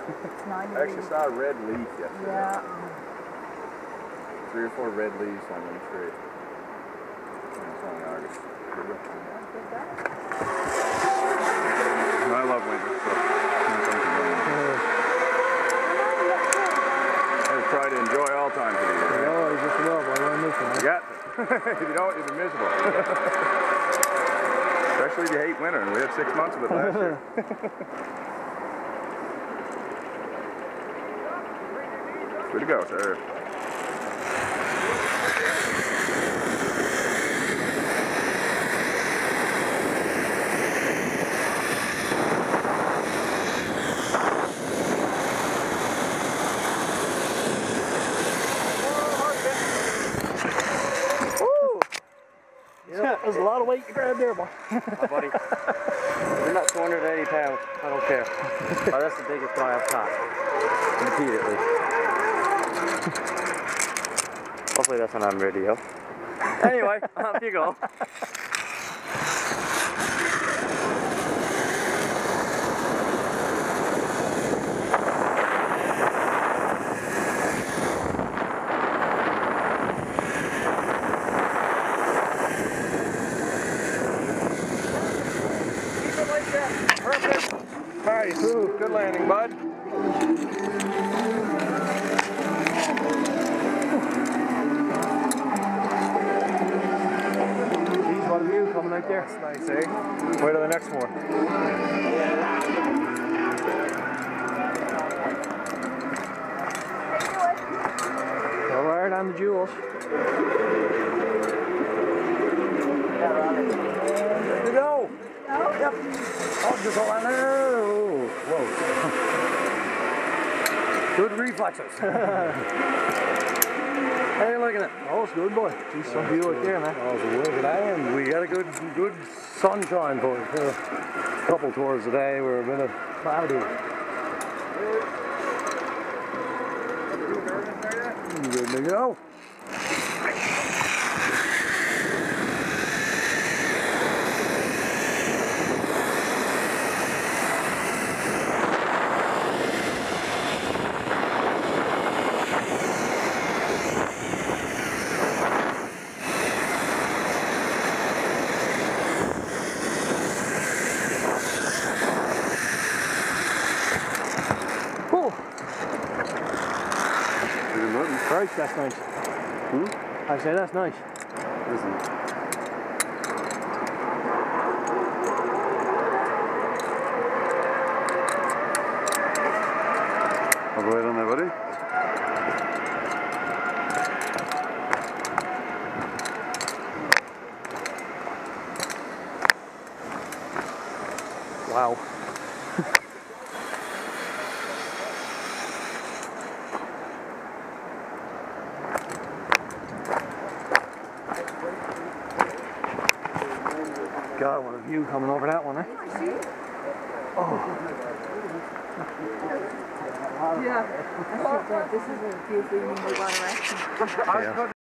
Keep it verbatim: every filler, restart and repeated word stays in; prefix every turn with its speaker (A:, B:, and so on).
A: I
B: actually saw a red leaf yesterday.
A: Yeah.
B: Three or four red leaves on one tree. It's only August. I love winter, so I'm not I try to enjoy all times of the year.
C: Oh, you just love it. I miss it.
B: You got to. If you don't, you'll be miserable. Especially if you hate winter, and we had six months of it last year. Way to go, sir.
C: Yeah, there's a lot of weight to grab there, boy.
D: Oh, buddy, you're not two hundred eighty pounds. I don't care. Oh, that's the biggest guy I've caught. Repeatedly. Hopefully that's not on video. Anyway, off you go.
B: Perfect. Nice. Ooh, good landing, bud.
C: Geez, what a view coming out there.
B: That's nice, eh? Wait till the next one.
C: All right, on the jewels.
B: There you go. Yep. Oh, just hold on there. Oh, whoa. Good reflexes. How you looking at?
C: Oh, it's good, boy. Geez, some view out there, man.
B: Oh, it's worth it. I am. We got a good, good sunshine for it. A couple tours today. We're a bit of cloudy. Good to go.
C: Christ, that's nice.
B: Hmm?
C: I say that's nice.
B: Isn't it? I'll go ahead on there, buddy.
C: Wow. God, what a view coming over that one, eh? Oh.
A: Yeah. I thought this is a beautiful evening we got around.
B: Yeah.